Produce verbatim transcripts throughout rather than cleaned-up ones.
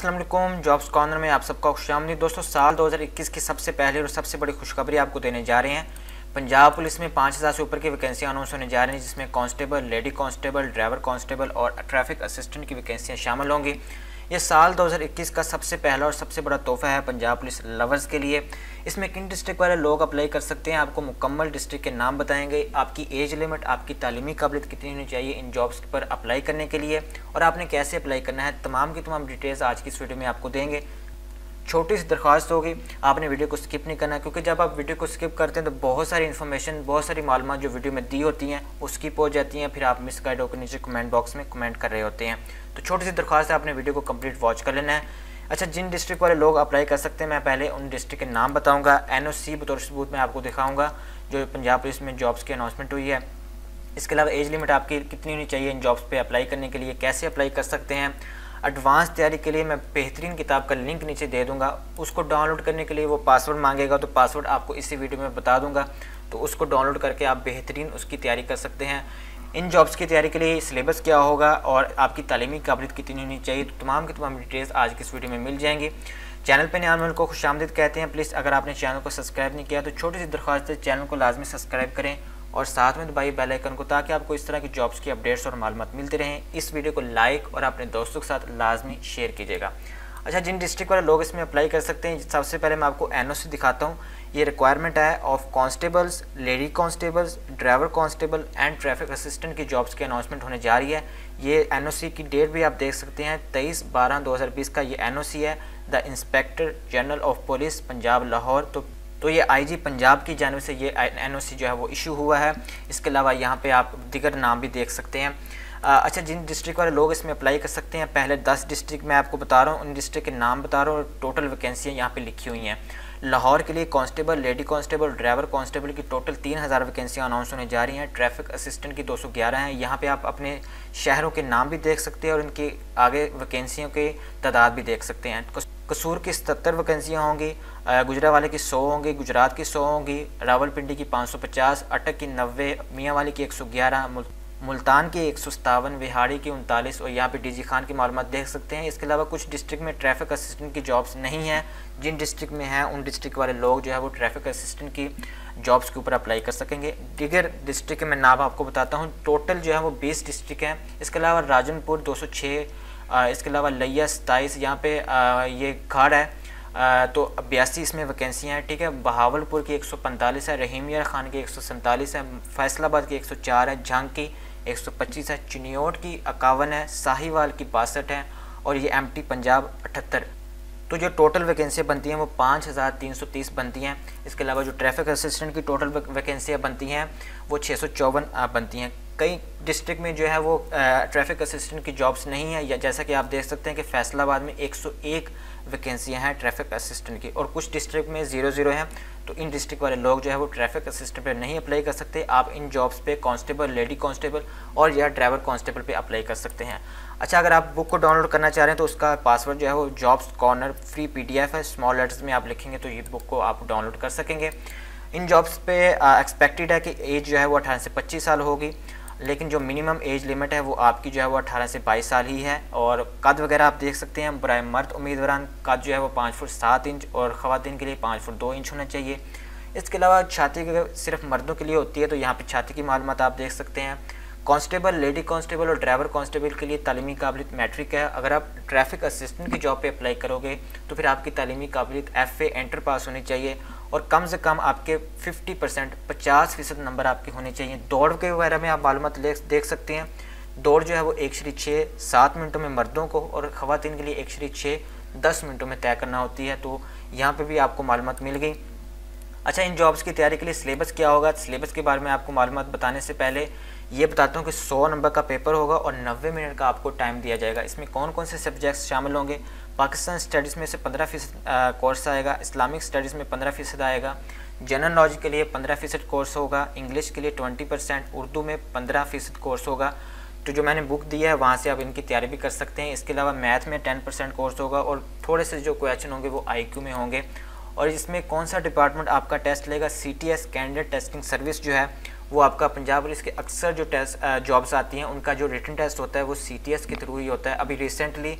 अस्सलाम वालेकुम। Jobs corner में आप सबका खुशामदीद। दोस्तों, साल दो हज़ार इक्कीस की सबसे पहले और सबसे बड़ी खुशखबरी आपको देने जा रहे हैं। पंजाब पुलिस में पाँच हज़ार से ऊपर की वैकेंसियाँ अनाउंस होने जा रही हैं, जिसमें constable, lady constable, driver constable और ट्रैफिक असिस्टेंट की वैकेंसियाँ शामिल होंगी। ये साल दो हज़ार इक्कीस का सबसे पहला और सबसे बड़ा तोहफा है पंजाब पुलिस लवर्स के लिए। इसमें किन डिस्ट्रिक्ट वाले लोग अप्लाई कर सकते हैं, आपको मुकम्मल डिस्ट्रिक्ट के नाम बताएंगे, आपकी एज लिमिट, आपकी तालीमी काबिलियत कितनी होनी चाहिए इन जॉब्स पर अप्लाई करने के लिए और आपने कैसे अप्लाई करना है, तमाम की तमाम डिटेल्स आज की इस वीडियो में आपको देंगे। छोटी सी दरख्वास्त होगी, आपने वीडियो को स्किप नहीं करना, क्योंकि जब आप वीडियो को स्किप करते हैं तो बहुत सारी इन्फॉर्मेशन, बहुत सारी मालूमात जो वीडियो में दी होती हैं वो स्किप हो जाती हैं, फिर आप मिस गाइड होकर नीचे कमेंट बॉक्स में कमेंट कर रहे होते हैं। तो छोटी सी दरख्वास्त है, आपने वीडियो को कंप्लीट वॉच कर लेना है। अच्छा, जिन डिस्ट्रिक्ट वाले लोग अप्लाई कर सकते हैं, मैं पहले उन डिस्ट्रिक्ट के नाम बताऊँगा, एन ओ सी बतौर सबूत में आपको दिखाऊँगा जो पंजाब पुलिस में जॉब्स की अनाउंसमेंट हुई है। इसके अलावा एज लिमिट आपकी कितनी होनी चाहिए इन जॉब्स पे अप्लाई करने के लिए, कैसे अप्लाई कर सकते हैं। एडवांस तैयारी के लिए मैं बेहतरीन किताब का लिंक नीचे दे दूंगा, उसको डाउनलोड करने के लिए वो पासवर्ड मांगेगा, तो पासवर्ड आपको इसी वीडियो में बता दूंगा, तो उसको डाउनलोड करके आप बेहतरीन उसकी तैयारी कर सकते हैं। इन जॉब्स की तैयारी के लिए सिलेबस क्या होगा और आपकी तालीमी काबिलियत कितनी होनी चाहिए, तो तमाम की तमाम डिटेल्स आज की इस वीडियो में मिल जाएंगी। चैनल पर नए आने वालों को खुशामदीद कहते हैं। प्लीज़ अगर आपने चैनल को सब्सक्राइब नहीं किया तो छोटी सी दरख्वास्त है, चैनल को लाजमी सब्सक्राइब करें और साथ में दबाइए बेल आइकन को, ताकि आपको इस तरह की जॉब्स की अपडेट्स और मालूमात मिलती रहें। इस वीडियो को लाइक और अपने दोस्तों के साथ लाजमी शेयर कीजिएगा। अच्छा, जिन डिस्ट्रिक्ट वाले लोग इसमें अप्लाई कर सकते हैं, सबसे पहले मैं आपको एन ओ सी दिखाता हूँ। ये रिक्वायरमेंट है of constables, lady constables, driver constable and traffic assistant की जॉब्स की अनाउंसमेंट होने जा रही है। ये एन ओ सी की डेट भी आप देख सकते हैं, तेईस बारह दो हज़ार बीस का ये एन ओ सी है। The inspector general of police Punjab Lahore, तो तो ये आईजी पंजाब की जानिब से ये एनओसी जो है वो इशू हुआ है। इसके अलावा यहाँ पे आप दीगर नाम भी देख सकते हैं। आ, अच्छा, जिन डिस्ट्रिक्ट वाले लोग इसमें अप्लाई कर सकते हैं, पहले दस डिस्ट्रिक्ट मैं आपको बता रहा हूँ, उन डिस्ट्रिक्ट के नाम बता रहा हूँ और टोटल वैकेंसियाँ यहाँ पे लिखी हुई हैं। लाहौर के लिए constable, lady constable, driver constable की टोटल तीन हज़ार वैकेंसियाँ अनाउंस होने जा रही हैं। ट्रैफिक असिस्टेंट की दो सौ ग्यारह हैं। यहाँ पे आप अपने शहरों के नाम भी देख सकते हैं और इनके आगे वैकेंसियों के तादाद भी देख सकते हैं। कसूर की सत्तर वैकेंसियाँ होंगी, गुजरावाले की सौ होंगी, गुजरात की सौ होंगी, रावलपिंडी की पाँच सौ पचास, अटक की नब्बे, मियांवाली की एक सौ ग्यारह, मुल्तान की एक सौ सतावन, विहाड़ी की उनतालीस और यहाँ पे डीजी खान की मालूमात देख सकते हैं। इसके अलावा कुछ डिस्ट्रिक्ट में ट्रैफिक असिस्टेंट की जॉब्स नहीं हैं। जिन डिस्ट्रिक्ट में हैं उन डिस्ट्रिक्ट वाले लोग जो है वो ट्रैफिक असिस्टेंट की जॉब्स के ऊपर अप्लाई कर सकेंगे। दीगर डिस्ट्रिक्ट में नाम आपको बताता हूँ, टोटल जो है वो बीस डिस्ट्रिक्ट हैं। इसके अलावा राजनपुर दो सौ छः, इसके अलावा लिया सताईस, यहाँ पे आ, ये खाड़ है, आ, तो बयासी इसमें वैकेंसियाँ हैं। ठीक है, बहावलपुर की एक सौ पैंतालीस है, रहीमिया खान की एक सौ सैंतालीस है, फैसलाबाद की एक सौ चार है, झांग की एक सौ पच्चीस है, चिनियोट की इक्यावन है, साहिवाल की बासठ है और ये एम टी पंजाब अठहत्तर। तो जो टोटल वैकेंसियाँ बनती हैं वो पाँच हज़ार तीन सौ तीस बनती हैं। इसके अलावा जो ट्रैफिक असिस्टेंट की टोटल वैकेंसियाँ बनती हैं वो छः सौ चौवन बनती हैं। कई डिस्ट्रिक्ट में जो है वो ट्रैफिक असिस्टेंट की जॉब्स नहीं है, या जैसा कि आप देख सकते हैं कि फैसलाबाद में एक सौ एक वैकेंसियाँ हैं ट्रैफिक असिस्टेंट की और कुछ डिस्ट्रिक्ट में ज़ीरो ज़ीरो हैं। तो इन डिस्ट्रिक्ट वाले लोग जो है वो ट्रैफिक असिस्टेंट पे नहीं अप्लाई कर सकते। आप इन जॉब्स पे कांस्टेबल, लेडी कांस्टेबल और या ड्राइवर कांस्टेबल पे अप्लाई कर सकते हैं। अच्छा, अगर आप बुक को डाउनलोड करना चाह रहे हैं तो उसका पासवर्ड जो है वो जॉब्स कॉर्नर फ्री पीडीएफ है, स्मॉल लेटर्स में आप लिखेंगे तो ये बुक को आप डाउनलोड कर सकेंगे। इन जॉब्स पे एक्सपेक्टेड है कि एज जो है वो अठारह से पच्चीस साल होगी, लेकिन जो मिनिमम एज लिमिट है वो आपकी जो है वो अठारह से बाईस साल ही है। और कद वगैरह आप देख सकते हैं, बराए मर्द उम्मीदवार कद जो है वो पाँच फुट सात इंच और ख़वातीन के लिए पाँच फुट दो इंच होना चाहिए। इसके अलावा छाती सिर्फ मर्दों के लिए होती है, तो यहाँ पे छाती की मालूमात आप देख सकते हैं। कांस्टेबल, लेडी कांस्टेबल और ड्राइवर कांस्टेबल के लिए तालीमी काबिलियत मैट्रिक है। अगर आप ट्रैफिक असिस्टेंट की जॉब पे अप्लाई करोगे तो फिर आपकी तालीमी काबिलियत एफ ए एंटर पास होनी चाहिए और कम से कम आपके पचास परसेंट पचास फीसद नंबर आपके होने चाहिए। दौड़ के वगैरह में आप मालूमात देख सकते हैं। दौड़ जो है वो एक श्री छः सात मिनटों में मर्दों को और ख़वातीन के लिए एक श्री छः दस मिनटों में तय करना होती है, तो यहाँ पर भी आपको मालूमात मिल गई। अच्छा, इन जॉब्स की तैयारी के लिए सिलेबस क्या होगा, सिलेबस के बारे में आपको मालूमात बताने से पहले ये बताता हूँ कि सौ नंबर का पेपर होगा और नब्बे मिनट का आपको टाइम दिया जाएगा। इसमें कौन कौन से सब्जेक्ट्स शामिल होंगे, पाकिस्तान स्टडीज़ में से पंद्रह फीसद कोर्स आएगा, इस्लामिक स्टडीज़ में पंद्रह फीसद आएगा, जनरल नॉलेज के लिए पंद्रह फीसद कोर्स होगा, इंग्लिश के लिए ट्वेंटी परसेंट, उर्दू में पंद्रह फीसद कोर्स होगा। तो जो मैंने बुक दी है वहाँ से आप इनकी तैयारी भी कर सकते हैं। इसके अलावा मैथ में टेन परसेंट कोर्स होगा और थोड़े से जो क्वेश्चन होंगे वो आई क्यू में होंगे। और इसमें कौन सा डिपार्टमेंट आपका टेस्ट लेगा, C T S candidate testing service जो है वो आपका पंजाब पुलिस के अक्सर जो टेस्ट जॉब्स आती हैं उनका जो रिटन टेस्ट होता है वो सी टी एस के थ्रू ही होता है। अभी रिसेंटली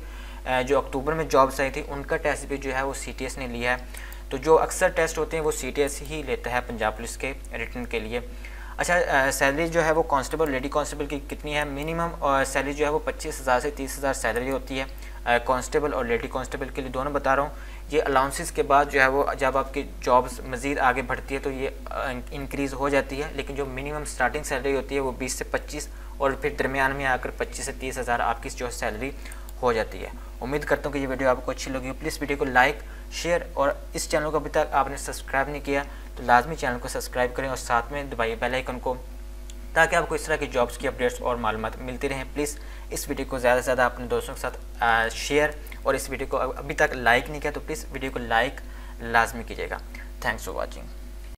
जो अक्टूबर में जॉब्स आई थी उनका टेस्ट भी जो है वो सी टी एस ने लिया है। तो जो अक्सर टेस्ट होते हैं वो सी टी एस ही लेता है पंजाब पुलिस के रिटर्न के लिए। अच्छा, सैलरी जो है वो कांस्टेबल लेडी कांस्टेबल की कितनी है? मिनिमम और सैलरी जो है वो पच्चीस हज़ार से तीस हज़ार सैलरी होती है कांस्टेबल और लेडी कांस्टेबल के लिए, दोनों बता रहा हूँ। ये अलाउंसेस के बाद जो है वो जब आपकी जॉब्स मज़ीद आगे बढ़ती है तो ये इंक्रीज़ हो जाती है, लेकिन जो मिनिमम स्टार्टिंग सैलरी होती है वो बीस से पच्चीस और फिर दरमियान में आकर पच्चीस से तीस हज़ार आपकी जो सैलरी हो जाती है। उम्मीद करता हूँ कि ये वीडियो आपको अच्छी लगी हो। प्लीज़ वीडियो को लाइक शेयर और इस चैनल को अभी तक आपने सब्सक्राइब नहीं किया तो लाजमी चैनल को सब्सक्राइब करें और साथ में दबाइए बेल आइकन को, ताकि आपको इस तरह की जॉब्स की अपडेट्स और मालूमात मिलती रहें। प्लीज़ इस वीडियो को ज़्यादा से ज़्यादा अपने दोस्तों के साथ शेयर और इस वीडियो को अभी तक लाइक नहीं किया तो प्लीज़ वीडियो को लाइक लाजमी कीजिएगा। Thanks for watching.